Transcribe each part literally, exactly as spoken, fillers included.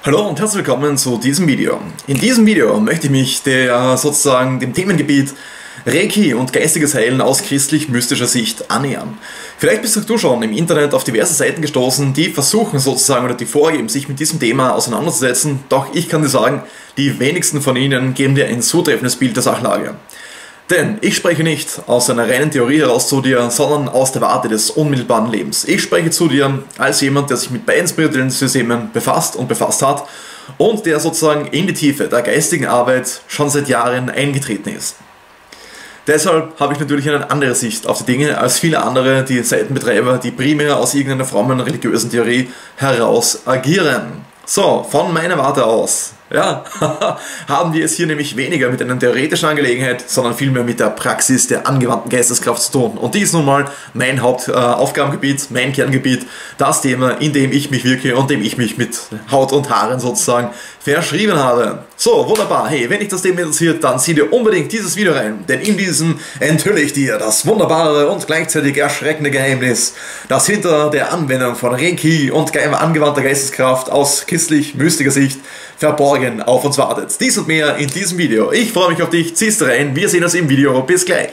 Hallo und herzlich willkommen zu diesem Video. In diesem Video möchte ich mich der, sozusagen dem Themengebiet Reiki und geistiges Heilen aus christlich-mystischer Sicht annähern. Vielleicht bist auch du schon im Internet auf diverse Seiten gestoßen, die versuchen sozusagen oder die vorgeben, sich mit diesem Thema auseinanderzusetzen, doch ich kann dir sagen, die wenigsten von ihnen geben dir ein zutreffendes Bild der Sachlage. Denn ich spreche nicht aus einer reinen Theorie heraus zu dir, sondern aus der Warte des unmittelbaren Lebens. Ich spreche zu dir als jemand, der sich mit beiden spirituellen Systemen befasst und befasst hat und der sozusagen in die Tiefe der geistigen Arbeit schon seit Jahren eingetreten ist. Deshalb habe ich natürlich eine andere Sicht auf die Dinge als viele andere, die Seitenbetreiber, die primär aus irgendeiner frommen religiösen Theorie heraus agieren. So, von meiner Warte aus, ja, haben wir es hier nämlich weniger mit einer theoretischen Angelegenheit, sondern vielmehr mit der Praxis der angewandten Geisteskraft zu tun. Und die ist nun mal mein Hauptaufgabengebiet, äh, mein Kerngebiet, das Thema, in dem ich mich wirke und dem ich mich mit Haut und Haaren sozusagen verschrieben habe. So, wunderbar. Hey, wenn dich das Thema interessiert, dann sieh dir unbedingt dieses Video rein, denn in diesem enthülle ich dir das wunderbare und gleichzeitig erschreckende Geheimnis, das hinter der Anwendung von Reiki und angewandter Geisteskraft aus christlich-mystischer Sicht verborgen auf uns wartet. Dies und mehr in diesem Video. Ich freue mich auf dich, ziehst rein, wir sehen uns im Video, bis gleich.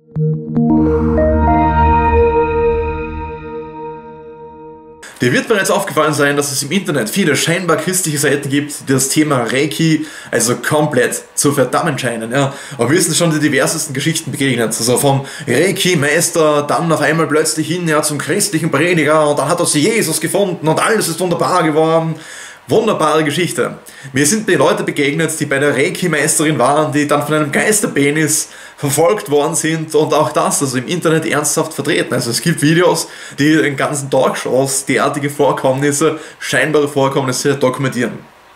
Dir wird bereits aufgefallen sein, dass es im Internet viele scheinbar christliche Seiten gibt, die das Thema Reiki also komplett zu verdammen scheinen. Ja. Und wir sind schon die diversesten Geschichten begegnet. Also vom Reiki-Meister, dann auf einmal plötzlich hin ja, zum christlichen Prediger und dann hat er sie Jesus gefunden und alles ist wunderbar geworden. Wunderbare Geschichte. Mir sind die Leute begegnet, die bei der Reiki-Meisterin waren, die dann von einem Geisterpenis verfolgt worden sind und auch das also im Internet ernsthaft vertreten. Also es gibt Videos, die in ganzen Talkshows derartige Vorkommnisse, scheinbare Vorkommnisse dokumentieren.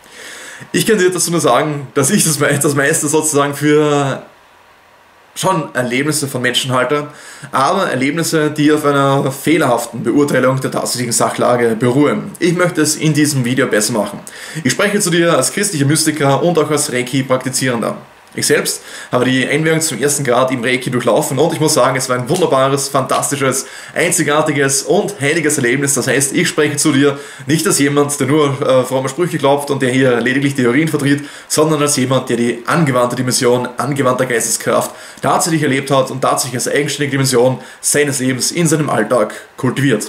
Ich kann dir dazu nur sagen, dass ich das, das meiste sozusagen für schon Erlebnisse von Menschen halte, aber Erlebnisse, die auf einer fehlerhaften Beurteilung der tatsächlichen Sachlage beruhen. Ich möchte es in diesem Video besser machen. Ich spreche zu dir als christlicher Mystiker und auch als Reiki-Praktizierender. Ich selbst habe die Einweihung zum ersten Grad im Reiki durchlaufen und ich muss sagen, es war ein wunderbares, fantastisches, einzigartiges und heiliges Erlebnis. Das heißt, ich spreche zu dir nicht als jemand, der nur äh, fromme Sprüche glaubt und der hier lediglich Theorien vertritt, sondern als jemand, der die angewandte Dimension, angewandter Geisteskraft tatsächlich erlebt hat und tatsächlich als eigenständige Dimension seines Lebens in seinem Alltag kultiviert.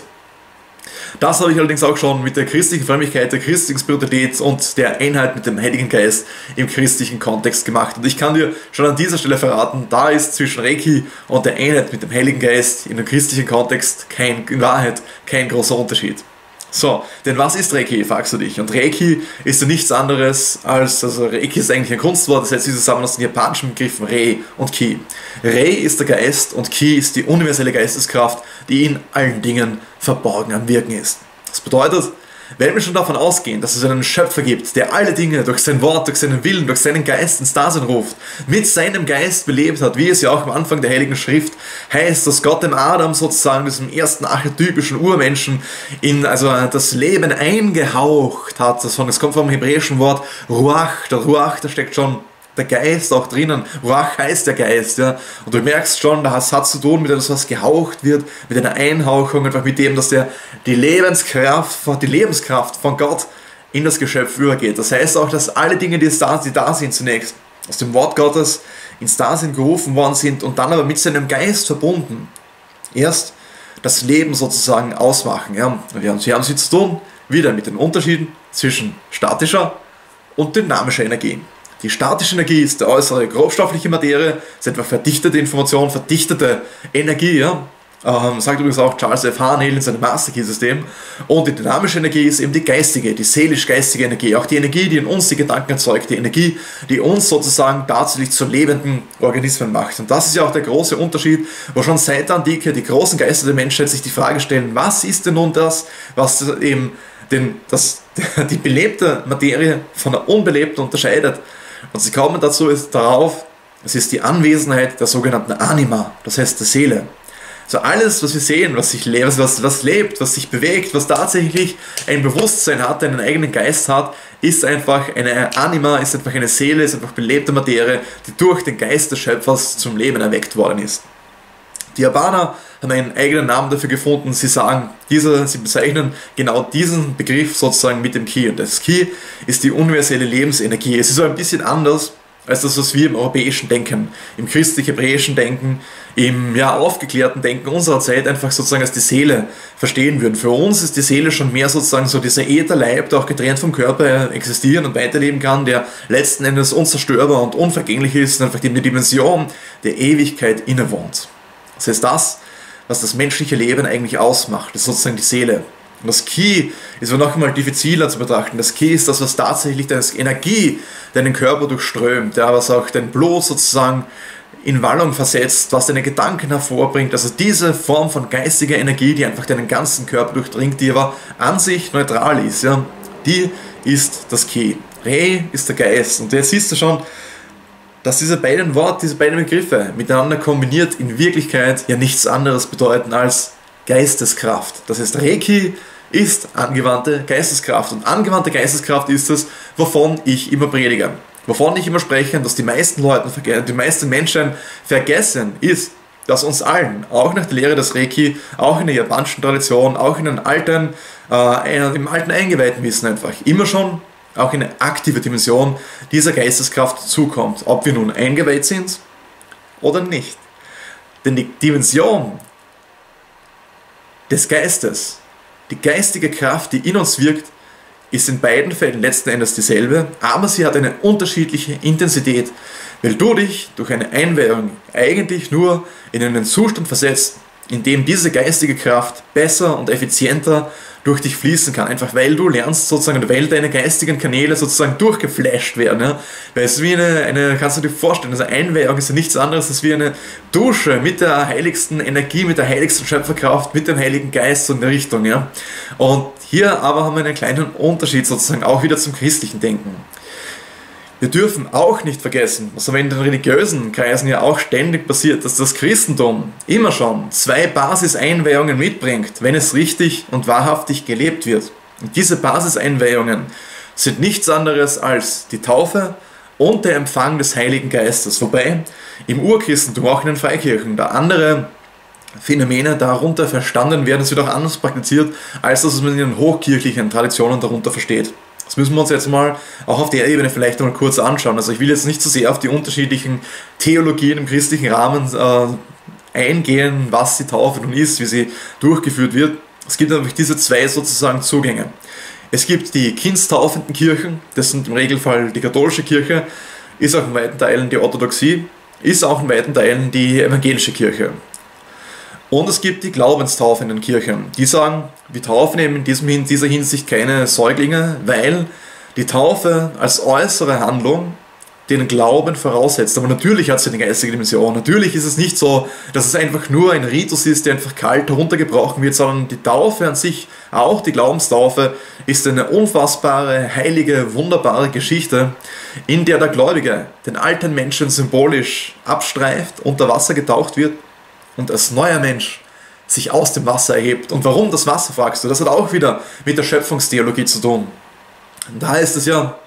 Das habe ich allerdings auch schon mit der christlichen Frömmigkeit, der christlichen Spiritualität und der Einheit mit dem Heiligen Geist im christlichen Kontext gemacht. Und ich kann dir schon an dieser Stelle verraten, da ist zwischen Reiki und der Einheit mit dem Heiligen Geist in dem christlichen Kontext kein, in Wahrheit kein großer Unterschied. So, denn was ist Reiki, fragst du dich? Und Reiki ist ja nichts anderes als, also Reiki ist eigentlich ein Kunstwort, das setzt sich zusammen aus den japanischen Begriffen Rei und Ki. Rei ist der Geist und Ki ist die universelle Geisteskraft, die in allen Dingen verborgen am Wirken ist. Das bedeutet, wenn wir schon davon ausgehen, dass es einen Schöpfer gibt, der alle Dinge durch sein Wort, durch seinen Willen, durch seinen Geist ins Dasein ruft, mit seinem Geist belebt hat, wie es ja auch am Anfang der Heiligen Schrift heißt, dass Gott dem Adam sozusagen, diesem ersten archetypischen Urmenschen, in also das Leben eingehaucht hat. Das kommt vom hebräischen Wort Ruach. Der Ruach, da steckt schon der Geist auch drinnen. Ruach heißt der Geist, ja. Und du merkst schon, das hat zu tun mit etwas, was gehaucht wird, mit einer Einhauchung, einfach mit dem, dass der, die Lebenskraft, die Lebenskraft von Gott in das Geschöpf übergeht. Das heißt auch, dass alle Dinge, die da, die da sind, zunächst aus dem Wort Gottes ins Dasein gerufen worden sind und dann aber mit seinem Geist verbunden, erst das Leben sozusagen ausmachen. Ja. Wir haben, wir haben sie zu tun, wieder mit den Unterschieden zwischen statischer und dynamischer Energie. Die statische Energie ist der äußere grobstoffliche Materie, ist etwa verdichtete Information, verdichtete Energie, ja? ähm, sagt übrigens auch Charles F. Harnell in seinem Master Key System. Und die dynamische Energie ist eben die geistige, die seelisch-geistige Energie, auch die Energie, die in uns die Gedanken erzeugt, die Energie, die uns sozusagen tatsächlich zu lebenden Organismen macht. Und das ist ja auch der große Unterschied, wo schon seit der Antike die großen Geister der Menschheit sich die Frage stellen, was ist denn nun das, was eben den, das, die belebte Materie von der unbelebten unterscheidet. Und sie kommen dazu ist darauf, es ist die Anwesenheit der sogenannten Anima, das heißt der Seele. Also alles, was wir sehen, was sich lebt, was, was lebt, was sich bewegt, was tatsächlich ein Bewusstsein hat, einen eigenen Geist hat, ist einfach eine Anima, ist einfach eine Seele, ist einfach belebte Materie, die durch den Geist des Schöpfers zum Leben erweckt worden ist. Die Japaner haben einen eigenen Namen dafür gefunden. Sie sagen, diese, sie bezeichnen genau diesen Begriff sozusagen mit dem Ki. Und das Ki ist die universelle Lebensenergie. Es ist so ein bisschen anders als das, was wir im europäischen Denken, im christlich-hebräischen Denken, im ja, aufgeklärten Denken unserer Zeit einfach sozusagen als die Seele verstehen würden. Für uns ist die Seele schon mehr sozusagen so dieser Ätherleib, der auch getrennt vom Körper existieren und weiterleben kann, der letzten Endes unzerstörbar und unvergänglich ist und einfach in der Dimension der Ewigkeit innewohnt. Das heißt, das, was das menschliche Leben eigentlich ausmacht, ist sozusagen die Seele. Und das Ki ist aber noch einmal diffiziler zu betrachten. Das Ki ist das, was tatsächlich deine Energie deinen Körper durchströmt, ja, was auch dein Blut sozusagen in Wallung versetzt, was deine Gedanken hervorbringt. Also diese Form von geistiger Energie, die einfach deinen ganzen Körper durchdringt, die aber an sich neutral ist, ja, die ist das Ki. Re ist der Geist. Und jetzt siehst du schon, dass diese beiden Worte, diese beiden Begriffe miteinander kombiniert in Wirklichkeit ja nichts anderes bedeuten als Geisteskraft. Das heißt, Reiki ist angewandte Geisteskraft. Und angewandte Geisteskraft ist es, wovon ich immer predige. Wovon ich immer spreche, dass die meisten Leute, die meisten Menschen vergessen, ist, dass uns allen, auch nach der Lehre des Reiki, auch in der japanischen Tradition, auch in den alten, äh, im alten eingeweihten Wissen einfach, immer schon auch eine aktive Dimension dieser Geisteskraft zukommt. Ob wir nun eingeweiht sind oder nicht. Denn die Dimension des Geistes, die geistige Kraft, die in uns wirkt, ist in beiden Fällen letzten Endes dieselbe, aber sie hat eine unterschiedliche Intensität, weil du dich durch eine Einweihung eigentlich nur in einen Zustand versetzt, in dem diese geistige Kraft besser und effizienter durch dich fließen kann. Einfach weil du lernst sozusagen, weil deine geistigen Kanäle sozusagen durchgeflasht werden. Ja? Weil es ist wie eine, eine, kannst du dir vorstellen, also Einweihung ist ja nichts anderes als wie eine Dusche mit der heiligsten Energie, mit der heiligsten Schöpferkraft, mit dem Heiligen Geist so in der Richtung. Ja? Und hier aber haben wir einen kleinen Unterschied sozusagen auch wieder zum christlichen Denken. Wir dürfen auch nicht vergessen, was aber in den religiösen Kreisen ja auch ständig passiert, dass das Christentum immer schon zwei Basiseinweihungen mitbringt, wenn es richtig und wahrhaftig gelebt wird. Und diese Basiseinweihungen sind nichts anderes als die Taufe und der Empfang des Heiligen Geistes. Wobei im Urchristentum, auch in den Freikirchen, da andere Phänomene darunter verstanden werden, es wird auch anders praktiziert, als dass man in den hochkirchlichen Traditionen darunter versteht. Das müssen wir uns jetzt mal auch auf der Ebene vielleicht mal kurz anschauen. Also ich will jetzt nicht so sehr auf die unterschiedlichen Theologien im christlichen Rahmen äh, eingehen, was die Taufe nun ist, wie sie durchgeführt wird. Es gibt nämlich diese zwei sozusagen Zugänge. Es gibt die kindstaufenden Kirchen, das sind im Regelfall die katholische Kirche, ist auch in weiten Teilen die Orthodoxie, ist auch in weiten Teilen die evangelische Kirche. Und es gibt die glaubenstaufenden Kirchen, die sagen, wir taufen eben in diesem, dieser Hinsicht keine Säuglinge, weil die Taufe als äußere Handlung den Glauben voraussetzt. Aber natürlich hat sie eine geistige Dimension. Natürlich ist es nicht so, dass es einfach nur ein Ritus ist, der einfach kalt heruntergebrochen wird, sondern die Taufe an sich, auch die Glaubenstaufe, ist eine unfassbare, heilige, wunderbare Geschichte, in der der Gläubige den alten Menschen symbolisch abstreift, unter Wasser getaucht wird und als neuer Mensch sich aus dem Wasser erhebt. Und warum das Wasser, fragst du? Das hat auch wieder mit der Schöpfungstheologie zu tun. Und da heißt es ja,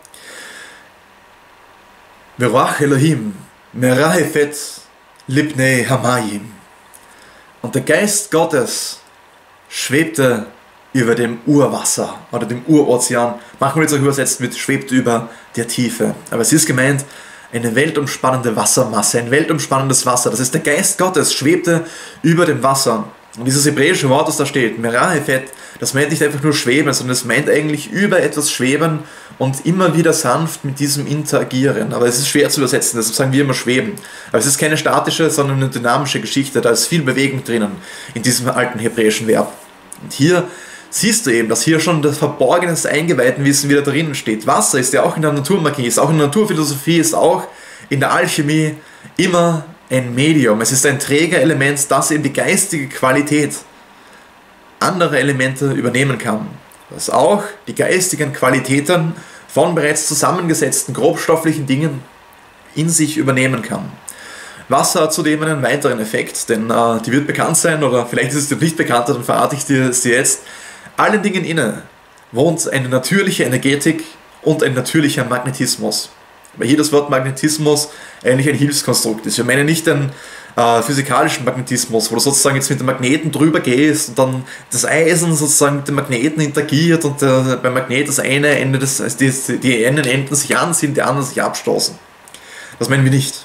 Verach Elohim, Merahefet Libnei Hamayim. Und der Geist Gottes schwebte über dem Urwasser oder dem Urozean. Machen wir jetzt auch übersetzt mit schwebte über der Tiefe. Aber es ist gemeint, eine weltumspannende Wassermasse, ein weltumspannendes Wasser. Das ist der Geist Gottes, schwebte über dem Wasser. Und dieses hebräische Wort, das da steht, Merahefet, das meint nicht einfach nur schweben, sondern es meint eigentlich über etwas schweben und immer wieder sanft mit diesem interagieren. Aber es ist schwer zu übersetzen, deshalb sagen wir immer schweben. Aber es ist keine statische, sondern eine dynamische Geschichte, da ist viel Bewegung drinnen in diesem alten hebräischen Verb. Und hier siehst du eben, dass hier schon das Verborgene des eingeweihten Wissen wieder drinnen steht. Wasser ist ja auch in der Naturmagie, ist auch in der Naturphilosophie, ist auch in der Alchemie immer ein Medium. Es ist ein Trägerelement, das eben die geistige Qualität anderer Elemente übernehmen kann. Das auch die geistigen Qualitäten von bereits zusammengesetzten grobstofflichen Dingen in sich übernehmen kann. Wasser hat zudem einen weiteren Effekt, denn äh, die wird bekannt sein, oder vielleicht ist es dir nicht bekannt, dann verrate ich dir es dir jetzt. Allen Dingen inne wohnt eine natürliche Energetik und ein natürlicher Magnetismus. Weil hier das Wort Magnetismus eigentlich ein Hilfskonstrukt ist. Wir meinen nicht ein, äh, physikalischen Magnetismus, wo du sozusagen jetzt mit dem Magneten drüber gehst und dann das Eisen sozusagen mit dem Magneten interagiert und äh, beim Magnet das eine Ende des, also die, die einen Enden sich anziehen, die anderen sich abstoßen. Das meinen wir nicht.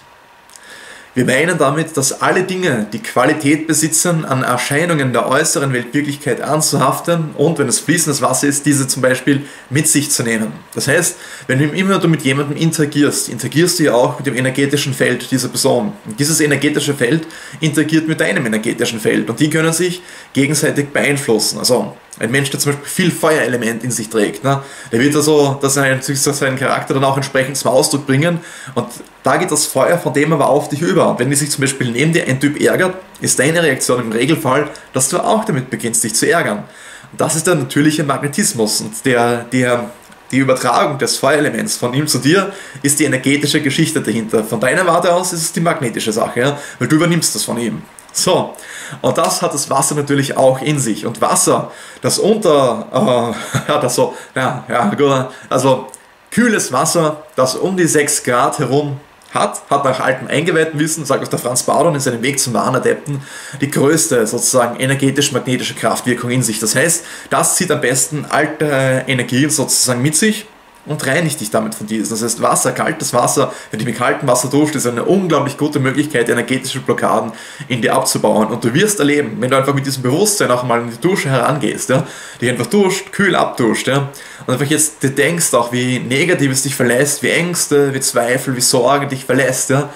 Wir meinen damit, dass alle Dinge, die Qualität besitzen, an Erscheinungen der äußeren Weltwirklichkeit anzuhaften und, wenn es fließendes Wasser ist, diese zum Beispiel mit sich zu nehmen. Das heißt, wenn du immer du mit jemandem interagierst, interagierst du ja auch mit dem energetischen Feld dieser Person. Und dieses energetische Feld interagiert mit deinem energetischen Feld und die können sich gegenseitig beeinflussen. Also ein Mensch, der zum Beispiel viel Feuerelement in sich trägt, ne, der wird also das seinen, seinen Charakter dann auch entsprechend zum Ausdruck bringen und da geht das Feuer von dem aber auf dich über. Und wenn sich zum Beispiel neben dir ein Typ ärgert, ist deine Reaktion im Regelfall, dass du auch damit beginnst, dich zu ärgern. Und das ist der natürliche Magnetismus und der, der, die Übertragung des Feuerelements von ihm zu dir ist die energetische Geschichte dahinter. Von deiner Warte aus ist es die magnetische Sache, ja, weil du übernimmst das von ihm. So, und das hat das Wasser natürlich auch in sich. Und Wasser, das unter, äh, ja, das so, ja, ja, gut, also kühles Wasser, das um die sechs Grad herum hat, hat nach altem eingeweihten Wissen, sagt auch der Franz Bauern in seinem Weg zum wahren Adepten, die größte sozusagen energetisch-magnetische Kraftwirkung in sich. Das heißt, das zieht am besten alte Energien sozusagen mit sich und reinigt dich damit von diesen. Das heißt, Wasser, kaltes Wasser, wenn du mit kaltem Wasser duscht, ist eine unglaublich gute Möglichkeit, energetische Blockaden in dir abzubauen. Und du wirst erleben, wenn du einfach mit diesem Bewusstsein auch mal in die Dusche herangehst, ja, dich einfach duscht, kühl abduscht, ja, und einfach jetzt dir denkst auch, wie Negatives dich verlässt, wie Ängste, wie Zweifel, wie Sorgen dich verlässt, ja,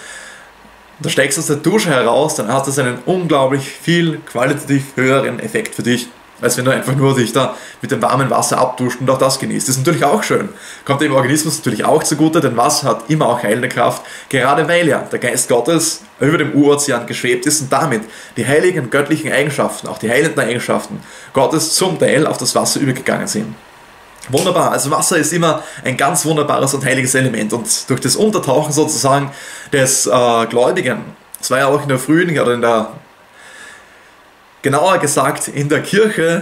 und da steigst du aus der Dusche heraus, dann hat das einen unglaublich viel qualitativ höheren Effekt für dich, als wenn du einfach nur dich da mit dem warmen Wasser abduscht und auch das genießt. Das ist natürlich auch schön. Kommt dem Organismus natürlich auch zugute, denn Wasser hat immer auch heilende Kraft, gerade weil ja der Geist Gottes über dem Urozean geschwebt ist und damit die heiligen göttlichen Eigenschaften, auch die heilenden Eigenschaften Gottes zum Teil auf das Wasser übergegangen sind. Wunderbar, also Wasser ist immer ein ganz wunderbares und heiliges Element und durch das Untertauchen sozusagen des äh, Gläubigen, das war ja auch in der frühen oder in der genauer gesagt, in der Kirche,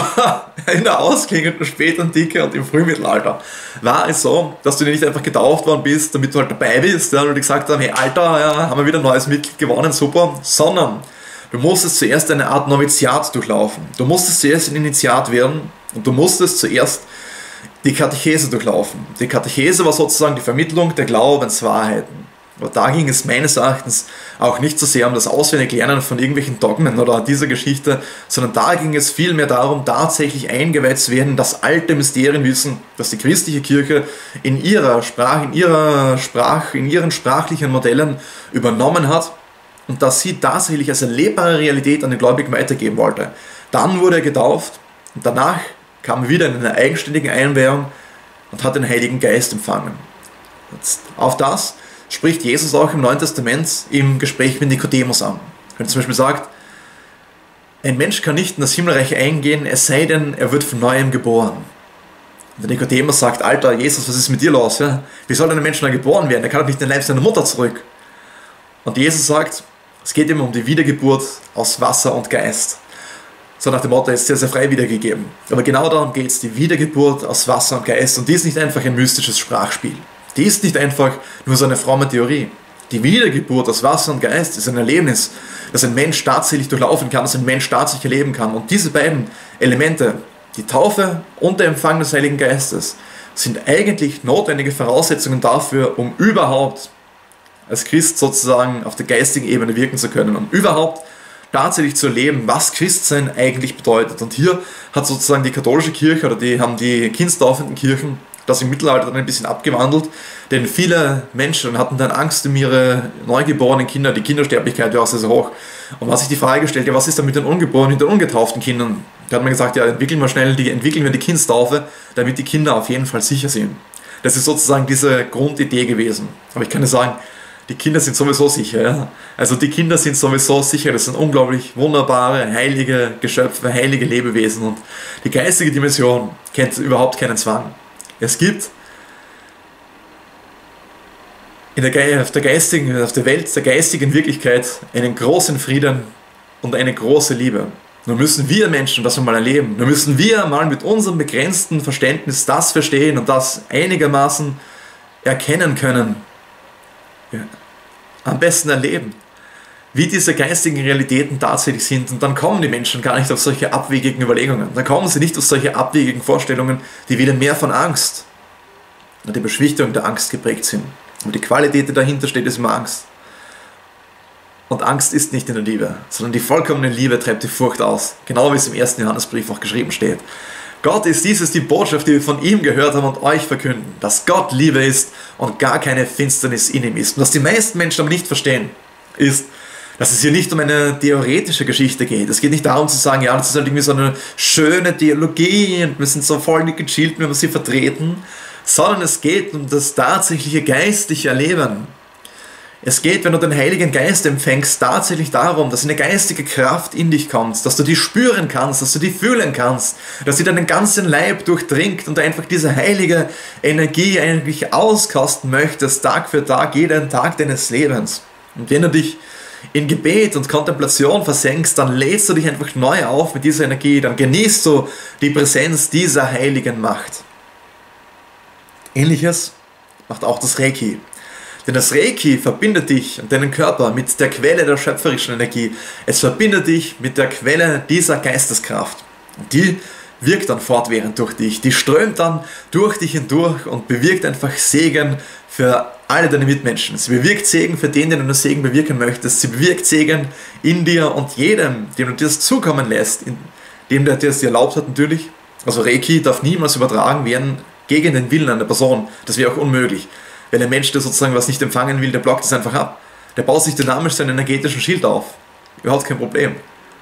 in der ausklingenden Spätantike und im Frühmittelalter, war es so, dass du nicht einfach getauft worden bist, damit du halt dabei bist, ja, und die gesagt haben, hey Alter, ja, haben wir wieder ein neues Mitglied gewonnen, super, sondern du musstest zuerst eine Art Noviziat durchlaufen. Du musstest zuerst ein Initiat werden und du musstest zuerst die Katechese durchlaufen. Die Katechese war sozusagen die Vermittlung der Glaubenswahrheiten. Aber da ging es meines Erachtens auch nicht so sehr um das Auswendiglernen von irgendwelchen Dogmen oder dieser Geschichte, sondern da ging es vielmehr darum, tatsächlich eingeweiht zu werden, das alte Mysterienwissen, das die christliche Kirche in ihrer Sprache, in ihrer Sprache, in ihren sprachlichen Modellen übernommen hat und das sie tatsächlich als erlebbare Realität an den Gläubigen weitergeben wollte. Dann wurde er getauft und danach kam er wieder in eine eigenständige Einweihung und hat den Heiligen Geist empfangen. Jetzt auf das spricht Jesus auch im Neuen Testament im Gespräch mit Nikodemus an. Wenn er zum Beispiel sagt, ein Mensch kann nicht in das Himmelreich eingehen, es sei denn, er wird von Neuem geboren. Und der Nikodemus sagt, Alter, Jesus, was ist mit dir los? Ja? Wie soll ein Mensch neu geboren werden? Er kann doch nicht in den Leib seiner Mutter zurück. Und Jesus sagt, es geht immer um die Wiedergeburt aus Wasser und Geist. So nach dem Motto, ist sehr, sehr frei wiedergegeben. Aber genau darum geht es, die Wiedergeburt aus Wasser und Geist. Und die ist nicht einfach ein mystisches Sprachspiel. Die ist nicht einfach nur so eine fromme Theorie. Die Wiedergeburt aus Wasser und Geist ist ein Erlebnis, das ein Mensch tatsächlich durchlaufen kann, das ein Mensch tatsächlich erleben kann. Und diese beiden Elemente, die Taufe und der Empfang des Heiligen Geistes, sind eigentlich notwendige Voraussetzungen dafür, um überhaupt als Christ sozusagen auf der geistigen Ebene wirken zu können, um überhaupt tatsächlich zu erleben, was Christsein eigentlich bedeutet. Und hier hat sozusagen die katholische Kirche oder die haben die kindstaufenden Kirchen das im Mittelalter dann ein bisschen abgewandelt, denn viele Menschen hatten dann Angst um ihre neugeborenen Kinder, die Kindersterblichkeit war auch sehr, sehr hoch. Und was sich die Frage gestellt, ja, was ist da mit den ungeborenen, mit den ungetauften Kindern? Da hat man gesagt, ja, entwickeln wir schnell, die, entwickeln wir die Kindstaufe, damit die Kinder auf jeden Fall sicher sind. Das ist sozusagen diese Grundidee gewesen. Aber ich kann dir sagen, die Kinder sind sowieso sicher. Ja? Also die Kinder sind sowieso sicher, das sind unglaublich wunderbare, heilige Geschöpfe, heilige Lebewesen und die geistige Dimension kennt überhaupt keinen Zwang. Es gibt in der, Ge auf, der geistigen, auf der Welt der geistigen Wirklichkeit einen großen Frieden und eine große Liebe. Nur müssen wir Menschen das mal erleben. Nur müssen wir mal mit unserem begrenzten Verständnis das verstehen und das einigermaßen erkennen können. Ja, am besten erleben. wie diese geistigen Realitäten tatsächlich sind. Und dann kommen die Menschen gar nicht auf solche abwegigen Überlegungen. Dann kommen sie nicht auf solche abwegigen Vorstellungen, die wieder mehr von Angst und der Beschwichtigung der Angst geprägt sind. Aber die Qualität, die dahinter steht, ist immer Angst. Und Angst ist nicht in der Liebe, sondern die vollkommene Liebe treibt die Furcht aus. Genau wie es im ersten Johannesbrief auch geschrieben steht. Gott ist dieses die Botschaft, die wir von ihm gehört haben und euch verkünden, dass Gott Liebe ist und gar keine Finsternis in ihm ist. Und was die meisten Menschen aber nicht verstehen, ist, dass es hier nicht um eine theoretische Geschichte geht. Es geht nicht darum zu sagen, ja, das ist halt irgendwie so eine schöne Theologie und wir sind so voll nicht gechillt, wenn wir sie vertreten, sondern es geht um das tatsächliche geistliche Erleben. Es geht, wenn du den Heiligen Geist empfängst, tatsächlich darum, dass eine geistige Kraft in dich kommt, dass du die spüren kannst, dass du die fühlen kannst, dass sie deinen ganzen Leib durchdringt und du einfach diese heilige Energie eigentlich auskosten möchtest, Tag für Tag, jeden Tag deines Lebens. Und wenn du dich in Gebet und Kontemplation versenkst, dann lädst du dich einfach neu auf mit dieser Energie, dann genießt du die Präsenz dieser heiligen Macht. Ähnliches macht auch das Reiki. Denn das Reiki verbindet dich und deinen Körper mit der Quelle der schöpferischen Energie. Es verbindet dich mit der Quelle dieser Geisteskraft. Und die wirkt dann fortwährend durch dich. Die strömt dann durch dich hindurch und bewirkt einfach Segen für alle deine Mitmenschen. Sie bewirkt Segen für den, den du Segen bewirken möchtest. Sie bewirkt Segen in dir und jedem, dem du dir das zukommen lässt, dem der dir das erlaubt hat natürlich. Also Reiki darf niemals übertragen werden gegen den Willen einer Person. Das wäre auch unmöglich. Wenn ein Mensch, der sozusagen was nicht empfangen will, der blockt es einfach ab. Der baut sich dynamisch seinen energetischen Schild auf. Überhaupt kein Problem.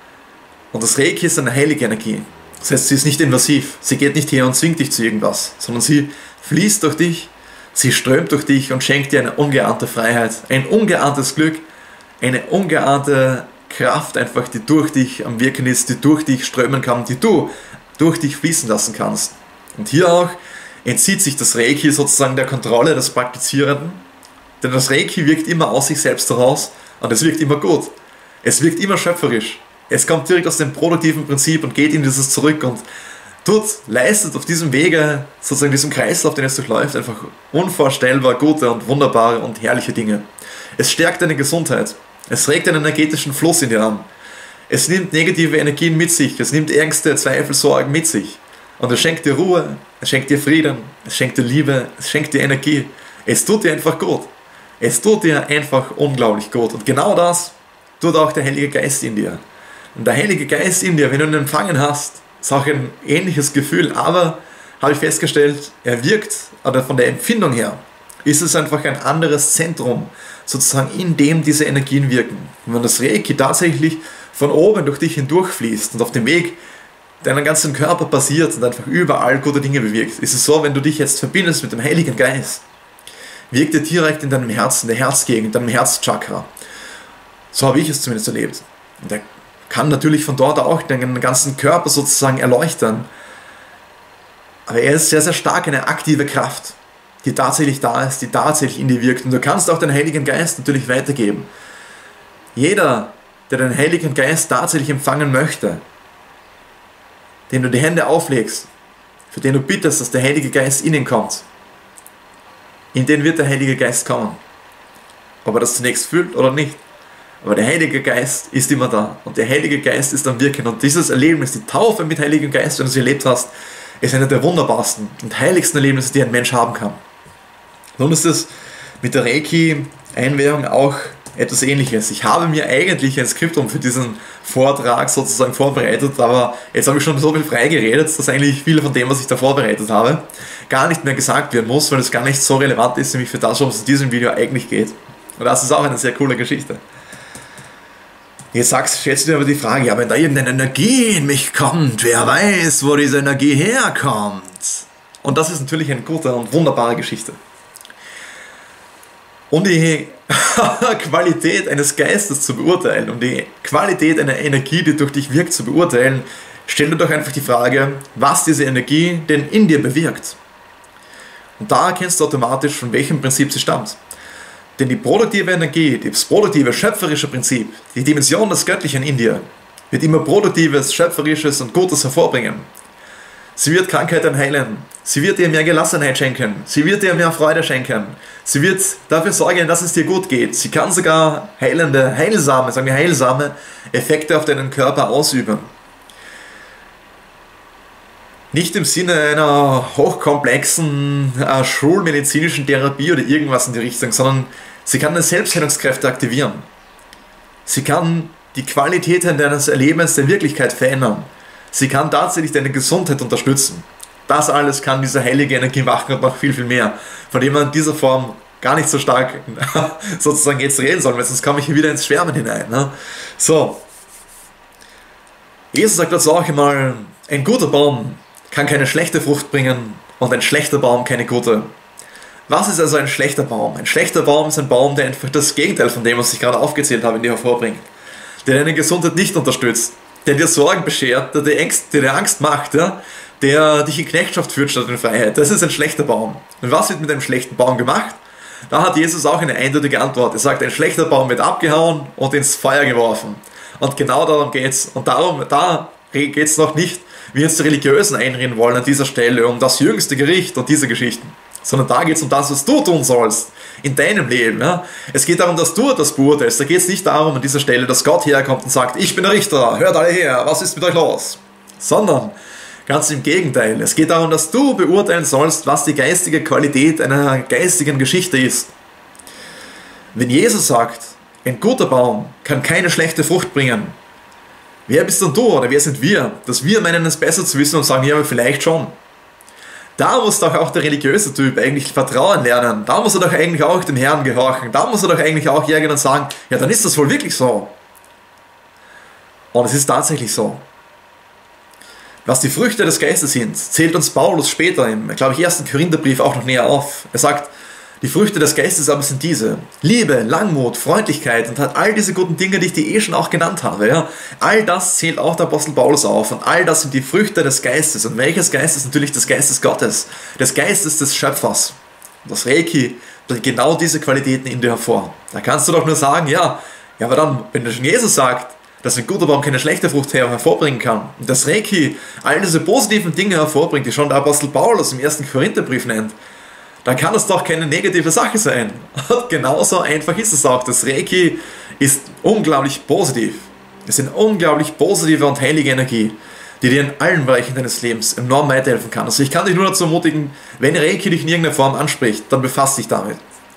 Und das Reiki ist eine heilige Energie. Das heißt, sie ist nicht invasiv. Sie geht nicht her und zwingt dich zu irgendwas, sondern sie fließt durch dich, sie strömt durch dich und schenkt dir eine ungeahnte Freiheit, ein ungeahntes Glück, eine ungeahnte Kraft einfach, die durch dich am Wirken ist, die durch dich strömen kann, die du durch dich fließen lassen kannst. Und hier auch entzieht sich das Reiki sozusagen der Kontrolle des Praktizierenden, denn das Reiki wirkt immer aus sich selbst heraus und es wirkt immer gut. Es wirkt immer schöpferisch. Es kommt direkt aus dem produktiven Prinzip und geht in dieses zurück und tut, leistet auf diesem Wege, sozusagen diesem Kreislauf, den es durchläuft, einfach unvorstellbar gute und wunderbare und herrliche Dinge. Es stärkt deine Gesundheit. Es regt einen energetischen Fluss in dir an. Es nimmt negative Energien mit sich. Es nimmt Ängste, Zweifel, Sorgen mit sich. Und es schenkt dir Ruhe, es schenkt dir Frieden, es schenkt dir Liebe, es schenkt dir Energie. Es tut dir einfach gut. Es tut dir einfach unglaublich gut. Und genau das tut auch der Heilige Geist in dir. Und der Heilige Geist in dir, wenn du ihn empfangen hast, ist auch ein ähnliches Gefühl, aber habe ich festgestellt, er wirkt, oder von der Empfindung her, ist es einfach ein anderes Zentrum, sozusagen in dem diese Energien wirken. Und wenn das Reiki tatsächlich von oben durch dich hindurchfließt und auf dem Weg deinen ganzen Körper passiert und einfach überall gute Dinge bewirkt, ist es so, wenn du dich jetzt verbindest mit dem Heiligen Geist, wirkt er direkt in deinem Herzen, der Herzgegend, deinem Herzchakra. So habe ich es zumindest erlebt. Und er kann natürlich von dort auch deinen ganzen Körper sozusagen erleuchten. Aber er ist sehr, sehr stark eine aktive Kraft, die tatsächlich da ist, die tatsächlich in dir wirkt. Und du kannst auch den Heiligen Geist natürlich weitergeben. Jeder, der den Heiligen Geist tatsächlich empfangen möchte, dem du die Hände auflegst, für den du bittest, dass der Heilige Geist in ihn kommt, in den wird der Heilige Geist kommen. Ob er das zunächst fühlt oder nicht. Aber der Heilige Geist ist immer da und der Heilige Geist ist am Wirken. Und dieses Erlebnis, die Taufe mit Heiligem Geist, wenn du sie erlebt hast, ist einer der wunderbarsten und heiligsten Erlebnisse, die ein Mensch haben kann. Nun ist es mit der Reiki-Einweihung auch etwas Ähnliches. Ich habe mir eigentlich ein Skriptum für diesen Vortrag sozusagen vorbereitet, aber jetzt habe ich schon so viel freigeredet, dass eigentlich viel von dem, was ich da vorbereitet habe, gar nicht mehr gesagt werden muss, weil es gar nicht so relevant ist, nämlich für das, worum es in diesem Video eigentlich geht. Und das ist auch eine sehr coole Geschichte. Jetzt sagst, stellst du dir aber die Frage, ja, wenn da irgendeine Energie in mich kommt, wer weiß, wo diese Energie herkommt? Und das ist natürlich eine gute und wunderbare Geschichte. Um die Qualität eines Geistes zu beurteilen, um die Qualität einer Energie, die durch dich wirkt, zu beurteilen, stell dir doch einfach die Frage, was diese Energie denn in dir bewirkt. Und da erkennst du automatisch, von welchem Prinzip sie stammt. Denn die produktive Energie, das produktive, schöpferische Prinzip, die Dimension des Göttlichen in dir, wird immer produktives, schöpferisches und Gutes hervorbringen. Sie wird Krankheiten heilen. Sie wird dir mehr Gelassenheit schenken. Sie wird dir mehr Freude schenken. Sie wird dafür sorgen, dass es dir gut geht. Sie kann sogar heilende, heilsame, sagen wir heilsame Effekte auf deinen Körper ausüben. Nicht im Sinne einer hochkomplexen äh, schulmedizinischen Therapie oder irgendwas in die Richtung, sondern sie kann deine Selbstheilungskräfte aktivieren. Sie kann die Qualität deines Erlebens der Wirklichkeit verändern. Sie kann tatsächlich deine Gesundheit unterstützen. Das alles kann diese heilige Energie machen und noch viel, viel mehr, von dem man in dieser Form gar nicht so stark sozusagen jetzt reden soll, weil sonst komme ich hier wieder ins Schwärmen hinein. Ne? So, Jesus sagt dazu auch einmal, ein guter Baum kann keine schlechte Frucht bringen und ein schlechter Baum keine gute. Was ist also ein schlechter Baum? Ein schlechter Baum ist ein Baum, der einfach das Gegenteil von dem, was ich gerade aufgezählt habe, in dir hervorbringt. Der deine Gesundheit nicht unterstützt, der dir Sorgen beschert, der dir Angst, der dir Angst macht, ja? Der dich in Knechtschaft führt statt in Freiheit. Das ist ein schlechter Baum. Und was wird mit einem schlechten Baum gemacht? Da hat Jesus auch eine eindeutige Antwort. Er sagt, ein schlechter Baum wird abgehauen und ins Feuer geworfen. Und genau darum geht es. Und darum, da geht es noch nicht, wie uns die Religiösen einreden wollen an dieser Stelle, um das jüngste Gericht und diese Geschichten. Sondern da geht es um das, was du tun sollst in deinem Leben. Ja? Es geht darum, dass du etwas beurteilst. Da geht es nicht darum an dieser Stelle, dass Gott herkommt und sagt, ich bin der Richter, hört alle her, was ist mit euch los? Sondern ganz im Gegenteil. Es geht darum, dass du beurteilen sollst, was die geistige Qualität einer geistigen Geschichte ist. Wenn Jesus sagt, ein guter Baum kann keine schlechte Frucht bringen, wer bist denn du oder wer sind wir, dass wir meinen, es besser zu wissen und sagen, ja, aber vielleicht schon. Da muss doch auch der religiöse Typ eigentlich Vertrauen lernen. Da muss er doch eigentlich auch dem Herrn gehorchen. Da muss er doch eigentlich auch hergehen und sagen, ja, dann ist das wohl wirklich so. Und es ist tatsächlich so. Was die Früchte des Geistes sind, zählt uns Paulus später im, glaube ich, ersten Korintherbrief auch noch näher auf. Er sagt, die Früchte des Geistes aber sind diese: Liebe, Langmut, Freundlichkeit und hat all diese guten Dinge, die ich dir eh schon auch genannt habe. Ja? All das zählt auch der Apostel Paulus auf und all das sind die Früchte des Geistes. Und welches Geistes? Natürlich des Geistes Gottes, des Geistes des Schöpfers. Und das Reiki bringt genau diese Qualitäten in dir hervor. Da kannst du doch nur sagen, ja, ja, aber dann, wenn schon Jesus sagt, dass ein guter Baum keine schlechte Frucht hervorbringen kann und das Reiki all diese positiven Dinge hervorbringt, die schon der Apostel Paulus im ersten Korintherbrief nennt, dann kann es doch keine negative Sache sein. Und genauso einfach ist es auch. Das Reiki ist unglaublich positiv. Es ist eine unglaublich positive und heilige Energie, die dir in allen Bereichen deines Lebens enorm weiterhelfen kann. Also ich kann dich nur dazu ermutigen, wenn Reiki dich in irgendeiner Form anspricht, dann befasst dich damit.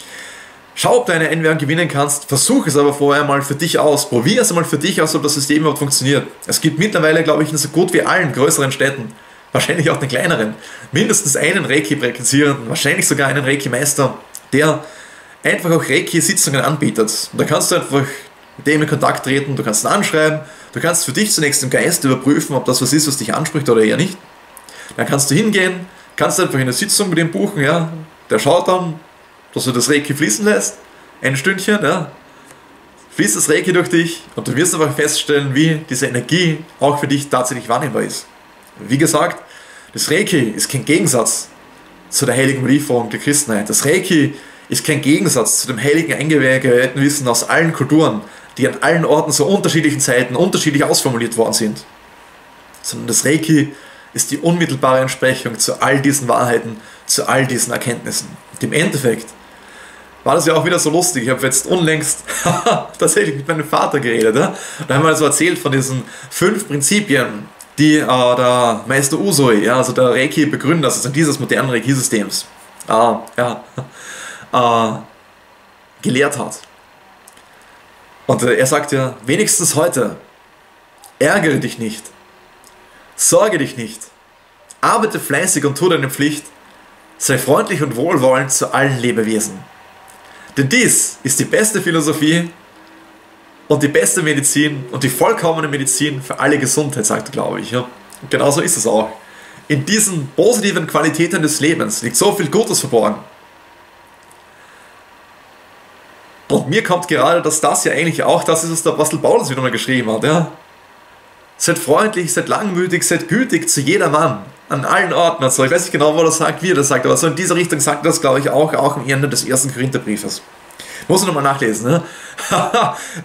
Schau, ob du eine Einwirkung gewinnen kannst, versuch es aber vorher mal für dich aus. Probier es einmal für dich aus, ob das System überhaupt funktioniert. Es gibt mittlerweile, glaube ich, in so gut wie allen größeren Städten, wahrscheinlich auch den kleineren, mindestens einen Reiki-Praktizierenden, wahrscheinlich sogar einen Reiki-Meister, der einfach auch Reiki-Sitzungen anbietet. Und da kannst du einfach mit dem in Kontakt treten, du kannst ihn anschreiben, du kannst für dich zunächst im Geist überprüfen, ob das was ist, was dich anspricht oder eher nicht. Dann kannst du hingehen, kannst einfach eine Sitzung mit ihm buchen, ja, der schaut dann, dass du das Reiki fließen lässt, ein Stündchen, ja, fließt das Reiki durch dich und du wirst einfach feststellen, wie diese Energie auch für dich tatsächlich wahrnehmbar ist. Wie gesagt, das Reiki ist kein Gegensatz zu der heiligen Überlieferung der Christenheit. Das Reiki ist kein Gegensatz zu dem heiligen eingeweihten Wissen aus allen Kulturen, die an allen Orten zu unterschiedlichen Zeiten unterschiedlich ausformuliert worden sind. Sondern das Reiki ist die unmittelbare Entsprechung zu all diesen Wahrheiten, zu all diesen Erkenntnissen. Und im Endeffekt war das ja auch wieder so lustig. Ich habe jetzt unlängst tatsächlich mit meinem Vater geredet. Ja? Und da haben wir also erzählt von diesen fünf Prinzipien, die äh, der Meister Usui, ja, also der Reiki-Begründer, also dieses modernen Reiki-Systems, äh, ja, äh, gelehrt hat. Und äh, er sagt ja, wenigstens heute, ärgere dich nicht, sorge dich nicht, arbeite fleißig und tu deine Pflicht, sei freundlich und wohlwollend zu allen Lebewesen. Denn dies ist die beste Philosophie und die beste Medizin und die vollkommene Medizin für alle Gesundheit, sagt er, glaube ich. Ja. Und genauso ist es auch. In diesen positiven Qualitäten des Lebens liegt so viel Gutes verborgen. Und mir kommt gerade, dass das ja eigentlich auch das ist, was der Apostel Paulus wieder mal geschrieben hat. Ja. Seid freundlich, seid langmütig, seid gütig zu jedermann, an allen Orten. Also ich weiß nicht genau, wo er das sagt, wie er das sagt, aber so in dieser Richtung sagt er das, glaube ich, auch, auch am Ende des ersten Korintherbriefes. Muss ich nochmal nachlesen, ne?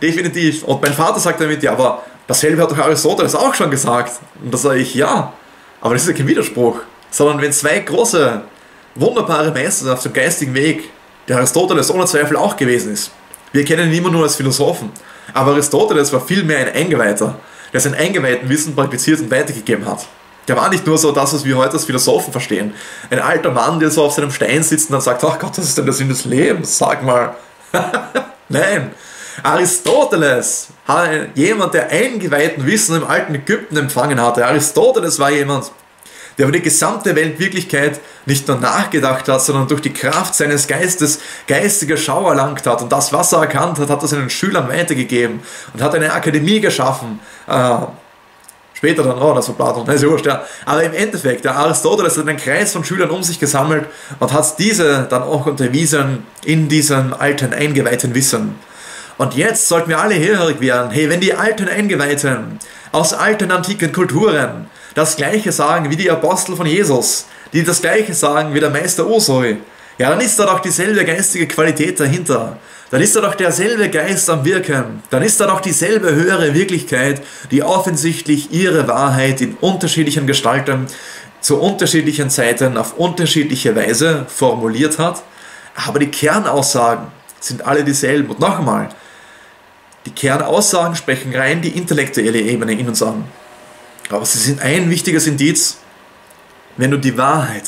Definitiv. Und mein Vater sagt damit, ja, aber dasselbe hat doch Aristoteles auch schon gesagt. Und da sage ich, ja, Aber das ist ja kein Widerspruch, sondern wenn zwei große, wunderbare Meister auf dem geistigen Weg, der Aristoteles ohne Zweifel auch gewesen ist. Wir kennen ihn immer nur als Philosophen, aber Aristoteles war vielmehr ein Eingeweihter, der sein eingeweihten Wissen praktiziert und weitergegeben hat. Der war nicht nur so das, was wir heute als Philosophen verstehen. Ein alter Mann, der so auf seinem Stein sitzt und dann sagt, ach Gott, was ist denn der Sinn des Lebens? Sag mal. Nein, Aristoteles war jemand, der eingeweihten Wissen im alten Ägypten empfangen hatte. Aristoteles war jemand, der über die gesamte Weltwirklichkeit nicht nur nachgedacht hat, sondern durch die Kraft seines Geistes geistige Schau erlangt hat. Und das, was er erkannt hat, hat er seinen Schülern weitergegeben und hat eine Akademie geschaffen. Äh, später dann, oh, das war Platon, das ist ja wurscht, ja. Aber im Endeffekt, der Aristoteles hat einen Kreis von Schülern um sich gesammelt und hat diese dann auch unterwiesen in diesem alten, eingeweihten Wissen. Und jetzt sollten wir alle hellhörig werden, hey, wenn die alten Eingeweihten aus alten, antiken Kulturen das Gleiche sagen wie die Apostel von Jesus, die das Gleiche sagen wie der Meister Usui, ja, dann ist da doch dieselbe geistige Qualität dahinter. Dann ist da doch derselbe Geist am Wirken. Dann ist da doch dieselbe höhere Wirklichkeit, die offensichtlich ihre Wahrheit in unterschiedlichen Gestalten, zu unterschiedlichen Zeiten, auf unterschiedliche Weise formuliert hat. Aber die Kernaussagen sind alle dieselben. Und noch einmal, die Kernaussagen sprechen rein die intellektuelle Ebene in uns an. Aber sie sind ein wichtiges Indiz, wenn du die Wahrheit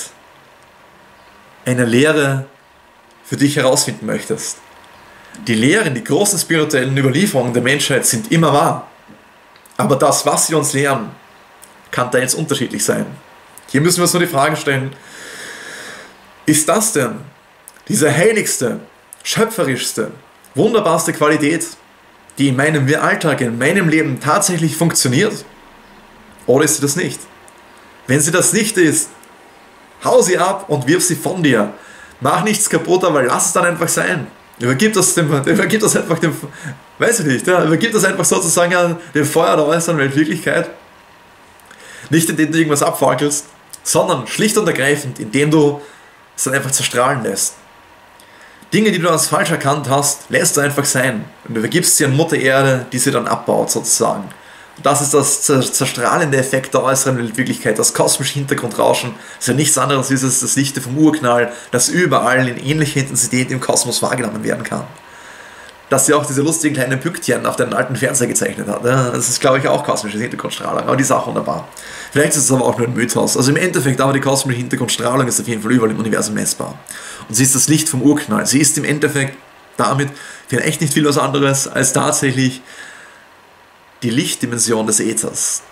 einer Lehre für dich herausfinden möchtest. Die Lehren, die großen spirituellen Überlieferungen der Menschheit sind immer wahr. Aber das, was sie uns lehren, kann teils unterschiedlich sein. Hier müssen wir uns nur die Frage stellen, ist das denn diese heiligste, schöpferischste, wunderbarste Qualität, die in meinem Alltag, in meinem Leben tatsächlich funktioniert? Oder ist sie das nicht? Wenn sie das nicht ist, hau sie ab und wirf sie von dir. Mach nichts kaputt, aber lass es dann einfach sein. Übergib das, dem, übergib das einfach dem, weiß ich nicht, ja, übergib das einfach sozusagen an dem Feuer der äußeren Weltwirklichkeit. Nicht indem du irgendwas abfackelst, sondern schlicht und ergreifend, indem du es dann einfach zerstrahlen lässt. Dinge, die du als falsch erkannt hast, lässt du einfach sein. Und du übergibst sie an Mutter Erde, die sie dann abbaut sozusagen. Und das ist das zerstrahlende Effekt der äußeren Weltwirklichkeit, das kosmische Hintergrundrauschen. Das ja nichts anderes ist als das Licht vom Urknall, das überall in ähnlicher Intensität im Kosmos wahrgenommen werden kann. Dass sie auch diese lustigen kleinen Pünktchen auf den alten Fernseher gezeichnet hat. Das ist, glaube ich, auch kosmische Hintergrundstrahlung, aber die ist auch wunderbar. Vielleicht ist es aber auch nur ein Mythos. Also im Endeffekt, aber die kosmische Hintergrundstrahlung ist auf jeden Fall überall im Universum messbar. Und sie ist das Licht vom Urknall. Sie ist im Endeffekt damit vielleicht nicht viel was anderes als tatsächlich die Lichtdimension des Äthers.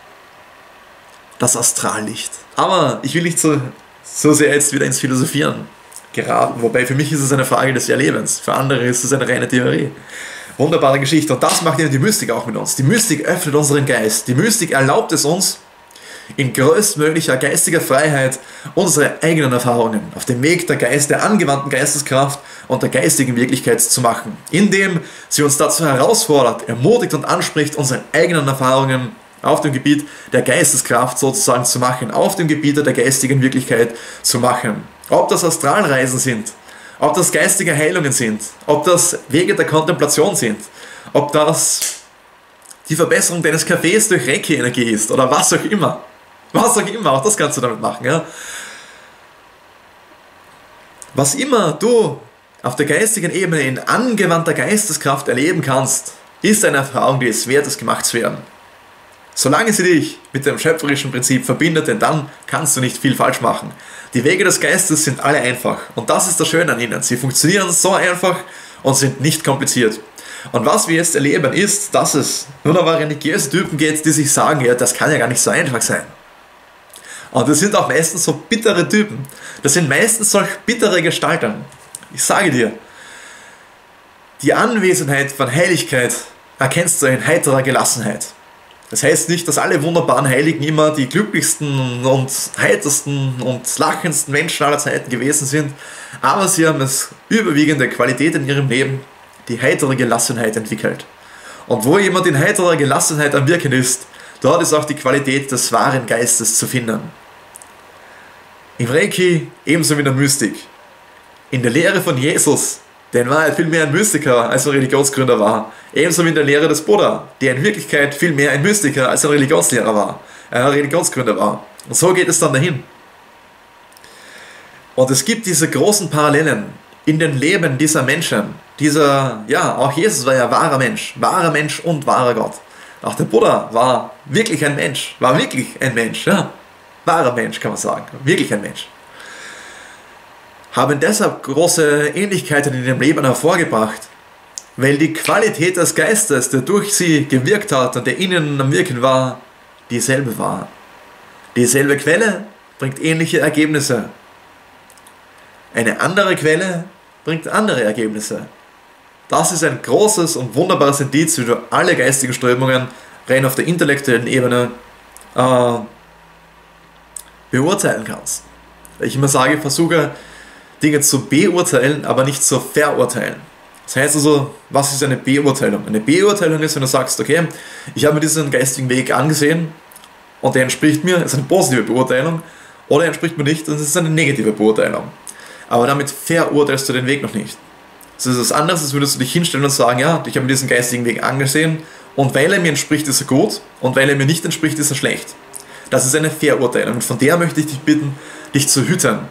Das Astrallicht. Aber ich will nicht so, so sehr jetzt wieder ins Philosophieren geraten, wobei für mich ist es eine Frage des Erlebens, für andere ist es eine reine Theorie. Wunderbare Geschichte und das macht eben die Mystik auch mit uns. Die Mystik öffnet unseren Geist. Die Mystik erlaubt es uns, in größtmöglicher geistiger Freiheit unsere eigenen Erfahrungen auf dem Weg der Geist, der angewandten Geisteskraft und der geistigen Wirklichkeit zu machen, indem sie uns dazu herausfordert, ermutigt und anspricht, unsere eigenen Erfahrungen auf dem Gebiet der Geisteskraft sozusagen zu machen, auf dem Gebiet der geistigen Wirklichkeit zu machen. Ob das Astralreisen sind, ob das geistige Heilungen sind, ob das Wege der Kontemplation sind, ob das die Verbesserung deines Kaffees durch Reiki-Energie ist oder was auch immer. Was auch immer, auch das kannst du damit machen. Ja? Was immer du auf der geistigen Ebene in angewandter Geisteskraft erleben kannst, ist eine Erfahrung, die es wert ist, gemacht zu werden. Solange sie dich mit dem schöpferischen Prinzip verbindet, denn dann kannst du nicht viel falsch machen. Die Wege des Geistes sind alle einfach und das ist das Schöne an ihnen. Sie funktionieren so einfach und sind nicht kompliziert. Und was wir jetzt erleben ist, dass es nur noch religiöse Typen geht, die sich sagen, ja, das kann ja gar nicht so einfach sein. Und das sind auch meistens so bittere Typen. Das sind meistens solch bittere Gestalten. Ich sage dir, die Anwesenheit von Heiligkeit erkennst du in heiterer Gelassenheit. Das heißt nicht, dass alle wunderbaren Heiligen immer die glücklichsten und heitersten und lachendsten Menschen aller Zeiten gewesen sind, aber sie haben als überwiegende Qualität in ihrem Leben die heitere Gelassenheit entwickelt. Und wo jemand in heiterer Gelassenheit am Wirken ist, dort ist auch die Qualität des wahren Geistes zu finden. Im Reiki ebenso wie in der Mystik. In der Lehre von Jesus, der in Wahrheit viel mehr ein Mystiker als ein Religionsgründer war. Ebenso wie in der Lehre des Buddha, der in Wirklichkeit viel mehr ein Mystiker als ein Religionslehrer war. äh, Religionsgründer war. Und so geht es dann dahin. Und es gibt diese großen Parallelen in den Leben dieser Menschen. Dieser, ja, auch Jesus war ja wahrer Mensch, wahrer Mensch und wahrer Gott. Auch der Buddha war wirklich ein Mensch, war wirklich ein Mensch, ja. Wahrer Mensch, kann man sagen, wirklich ein Mensch. Haben deshalb große Ähnlichkeiten in ihrem Leben hervorgebracht, weil die Qualität des Geistes, der durch sie gewirkt hat und der ihnen am Wirken war, dieselbe war. Dieselbe Quelle bringt ähnliche Ergebnisse. Eine andere Quelle bringt andere Ergebnisse. Das ist ein großes und wunderbares Indiz, wie du alle geistigen Strömungen rein auf der intellektuellen Ebene äh, beurteilen kannst. Weil ich immer sage, versuche Dinge zu beurteilen, aber nicht zu verurteilen. Das heißt also, was ist eine Beurteilung? Eine Beurteilung ist, wenn du sagst, okay, ich habe mir diesen geistigen Weg angesehen und der entspricht mir, ist eine positive Beurteilung, oder er entspricht mir nicht, das ist eine negative Beurteilung. Aber damit verurteilst du den Weg noch nicht. Das ist was anderes, als würdest du dich hinstellen und sagen, ja, ich habe mir diesen geistigen Weg angesehen und weil er mir entspricht, ist er gut und weil er mir nicht entspricht, ist er schlecht. Das ist eine Verurteilung und von der möchte ich dich bitten, dich zu hüten.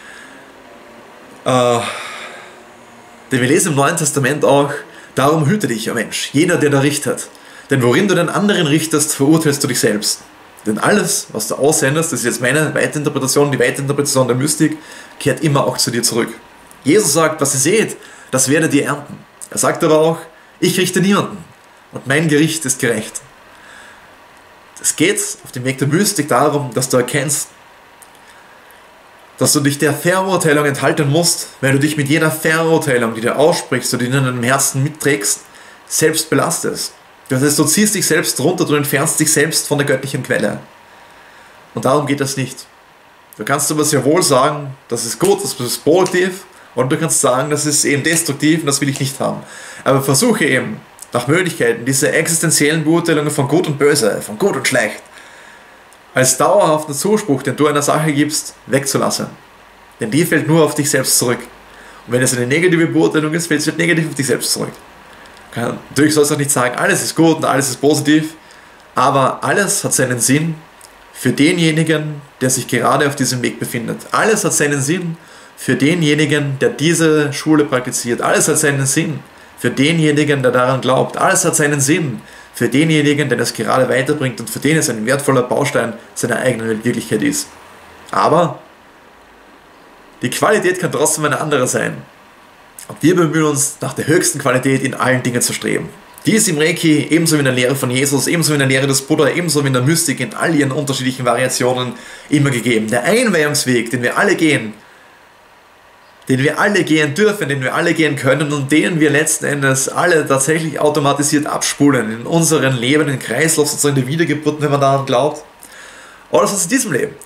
Äh, denn wir lesen im Neuen Testament auch, darum hüte dich, o Mensch, jeder, der da richtet. Denn worin du den anderen richtest, verurteilst du dich selbst. Denn alles, was du aussendest, das ist jetzt meine Weiterinterpretation, die Weiterinterpretation der Mystik, kehrt immer auch zu dir zurück. Jesus sagt, was ihr seht, das werdet ihr ernten. Er sagt aber auch, ich richte niemanden und mein Gericht ist gerecht. Es geht auf dem Weg der Mystik darum, dass du erkennst, dass du dich der Verurteilung enthalten musst, weil du dich mit jeder Verurteilung, die du aussprichst oder die du in deinem Herzen mitträgst, selbst belastest. Das heißt, du ziehst dich selbst runter, du entfernst dich selbst von der göttlichen Quelle. Und darum geht das nicht. Du kannst aber sehr wohl sagen, das ist gut, das ist positiv, und du kannst sagen, das ist eben destruktiv und das will ich nicht haben. Aber versuche eben, nach Möglichkeiten, diese existenziellen Beurteilungen von Gut und Böse, von Gut und Schlecht, als dauerhaften Zuspruch, den du einer Sache gibst, wegzulassen. Denn die fällt nur auf dich selbst zurück. Und wenn es eine negative Beurteilung ist, fällt es negativ auf dich selbst zurück. Natürlich sollst du auch nicht sagen, alles ist gut und alles ist positiv, aber alles hat seinen Sinn für denjenigen, der sich gerade auf diesem Weg befindet. Alles hat seinen Sinn für denjenigen, der diese Schule praktiziert. Alles hat seinen Sinn für denjenigen, der daran glaubt. Alles hat seinen Sinn für denjenigen, der es gerade weiterbringt und für den es ein wertvoller Baustein seiner eigenen Wirklichkeit ist. Aber die Qualität kann trotzdem eine andere sein. Und wir bemühen uns, nach der höchsten Qualität in allen Dingen zu streben. Die ist im Reiki, ebenso wie in der Lehre von Jesus, ebenso wie in der Lehre des Buddha, ebenso wie in der Mystik in all ihren unterschiedlichen Variationen immer gegeben. Der Einweihungsweg, den wir alle gehen, den wir alle gehen dürfen, den wir alle gehen können und den wir letzten Endes alle tatsächlich automatisiert abspulen in unseren lebenden Kreislauf, sozusagen der Wiedergeburt, wenn man daran glaubt. Oder sonst in diesem Leben.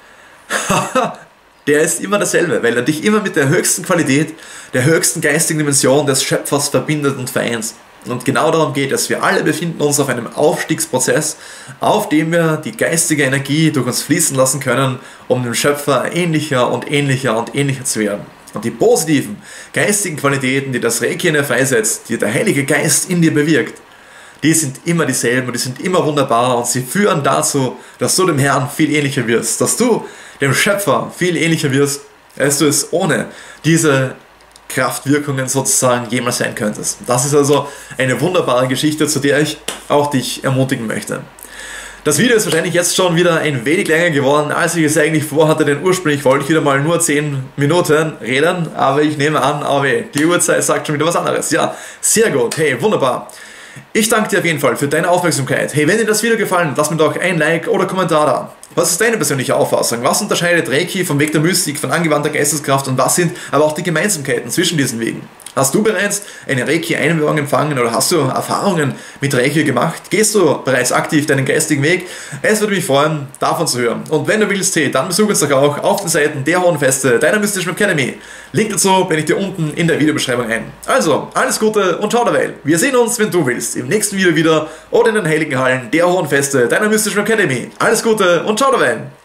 Der ist immer dasselbe, weil er dich immer mit der höchsten Qualität, der höchsten geistigen Dimension des Schöpfers verbindet und vereint. Und genau darum geht es. Wir alle befinden uns auf einem Aufstiegsprozess, auf dem wir die geistige Energie durch uns fließen lassen können, um dem Schöpfer ähnlicher und ähnlicher und ähnlicher zu werden. Und die positiven geistigen Qualitäten, die das Reiki in dir freisetzt, die der Heilige Geist in dir bewirkt, die sind immer dieselben und die sind immer wunderbar und sie führen dazu, dass du dem Herrn viel ähnlicher wirst, dass du dem Schöpfer viel ähnlicher wirst, als du es ohne diese Kraftwirkungen sozusagen jemals sein könntest. Das ist also eine wunderbare Geschichte, zu der ich auch dich ermutigen möchte. Das Video ist wahrscheinlich jetzt schon wieder ein wenig länger geworden, als ich es eigentlich vorhatte, denn ursprünglich wollte ich wieder mal nur zehn Minuten reden, aber ich nehme an, aber die Uhrzeit sagt schon wieder was anderes. Ja, sehr gut, hey, wunderbar. Ich danke dir auf jeden Fall für deine Aufmerksamkeit. Hey, wenn dir das Video gefallen hat, lass mir doch ein Like oder Kommentar da. Was ist deine persönliche Auffassung? Was unterscheidet Reiki vom Weg der Mystik, von angewandter Geisteskraft und was sind aber auch die Gemeinsamkeiten zwischen diesen Wegen? Hast du bereits eine Reiki-Einweihung empfangen oder hast du Erfahrungen mit Reiki gemacht? Gehst du bereits aktiv deinen geistigen Weg? Es würde mich freuen, davon zu hören. Und wenn du willst, hey, dann besuch uns doch auch auf den Seiten der Hohen Feste deiner Mystischen Academy. Link dazu blende ich dir unten in der Videobeschreibung ein. Also, alles Gute und ciao derweil. Wir sehen uns, wenn du willst, im nächsten Video wieder oder in den Heiligen Hallen der Hohen Feste deiner Mystischen Academy. Alles Gute und ciao derweil.